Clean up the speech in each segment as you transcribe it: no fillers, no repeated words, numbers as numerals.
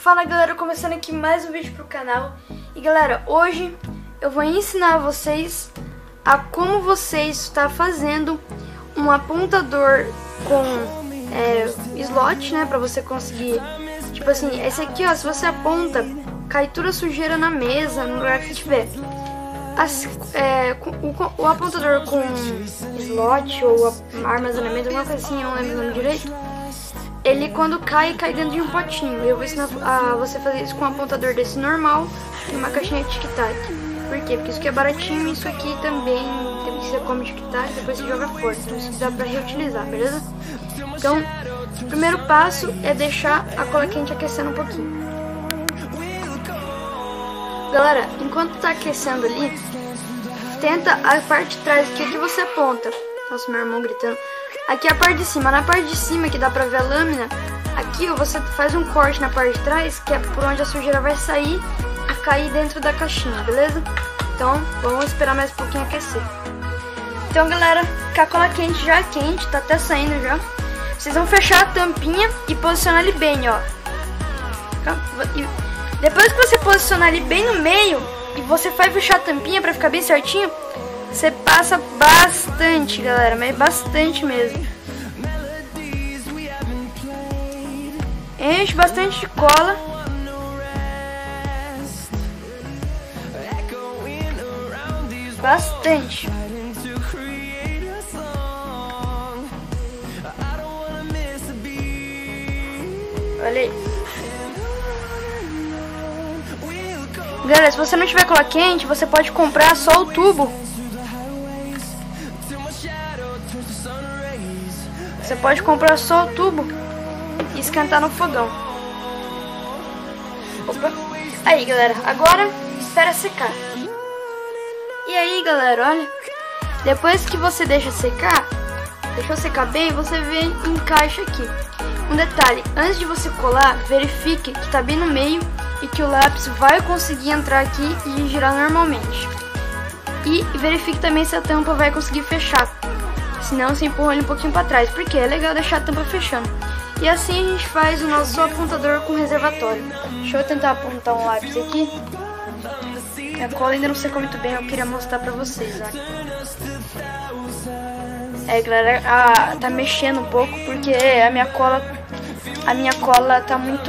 Fala galera, começando aqui mais um vídeo pro canal. E galera, hoje eu vou ensinar vocês a como vocês está fazendo um apontador com slot, né, pra você conseguir, tipo assim, esse aqui ó, se você aponta, cai toda a sujeira na mesa, no lugar que tiver. O apontador com slot ou armazenamento, alguma coisa assim, eu não lembro o nome direito. Ele quando cai dentro de um potinho. Eu vou ensinar a você fazer isso com um apontador desse normal e uma caixinha de tic-tac. Por quê? Porque isso aqui é baratinho e isso aqui também você come tic-tac e depois você joga fora. Então isso dá pra reutilizar, beleza? Então, o primeiro passo é deixar a cola quente aquecendo um pouquinho. Galera, enquanto tá aquecendo ali, tenta a parte de trás aqui que você aponta. Nossa, meu irmão gritando. Aqui é a parte de cima. Na parte de cima, que dá pra ver a lâmina, aqui ó, você faz um corte na parte de trás, que é por onde a sujeira vai sair e cair dentro da caixinha, beleza? Então, vamos esperar mais um pouquinho aquecer. Então, galera, com a cola quente já quente, tá até saindo já. Vocês vão fechar a tampinha e posicionar ele bem, ó. E depois que você posicionar ele bem no meio, e você vai fechar a tampinha pra ficar bem certinho, você passa bastante, galera, mas bastante mesmo. Enche bastante de cola. Bastante. Olha aí. Galera, se você não tiver cola quente, você pode comprar só o tubo. Você pode comprar só o tubo e esquentar no fogão. Opa. Aí, galera, agora espera secar. E aí, galera, olha. Depois que você deixa secar, deixou secar bem, você vem e encaixa aqui. Um detalhe, antes de você colar, verifique que tá bem no meio e que o lápis vai conseguir entrar aqui e girar normalmente. E verifique também se a tampa vai conseguir fechar. Senão você empurra ele um pouquinho para trás, porque é legal deixar a tampa fechando. E assim a gente faz o nosso apontador com reservatório. Deixa eu tentar apontar um lápis aqui. A cola ainda não secou muito bem, eu queria mostrar pra vocês, ó. Galera, tá mexendo um pouco, porque a minha cola tá muito...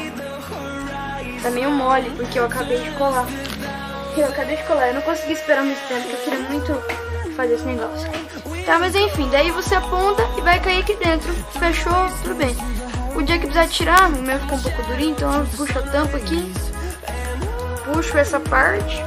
tá meio mole, porque eu acabei de colar. Eu não consegui esperar muito tempo, porque eu queria muito fazer esse negócio. Tá, mas enfim, daí você aponta e vai cair aqui dentro. Fechou, tudo bem. O dia que precisar tirar, o meu ficou um pouco durinho, então eu puxo a tampa aqui. Puxo essa parte.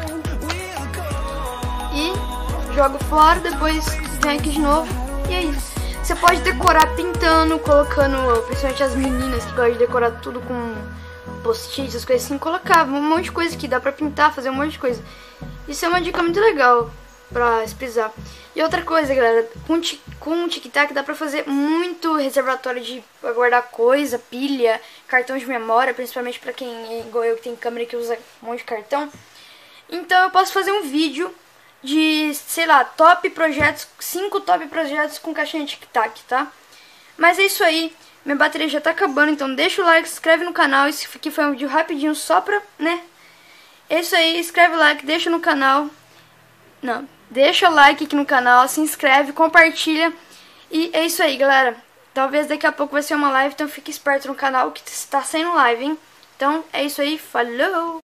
E jogo fora, depois vem aqui de novo. E é isso. Você pode decorar pintando, colocando, principalmente as meninas que gostam de decorar tudo com post-it, essas coisas assim, colocar um monte de coisa que dá pra pintar, fazer um monte de coisa. Isso é uma dica muito legal pra espisar. E outra coisa, galera, com o tic-tac dá pra fazer muito reservatório de guardar coisa, pilha, cartão de memória, principalmente pra quem é igual eu que tem câmera que usa um monte de cartão. Então eu posso fazer um vídeo de, sei lá, 5 top projetos com caixinha de tic-tac, tá? Mas é isso aí, minha bateria já tá acabando, então deixa o like, se inscreve no canal. Esse aqui foi um vídeo rapidinho só pra, né? É isso aí, inscreve o like, deixa no canal. Não, deixa o like aqui no canal, se inscreve, compartilha. E é isso aí, galera. Talvez daqui a pouco vai ser uma live, então fique esperto no canal que está sendo live, hein? Então é isso aí, falou!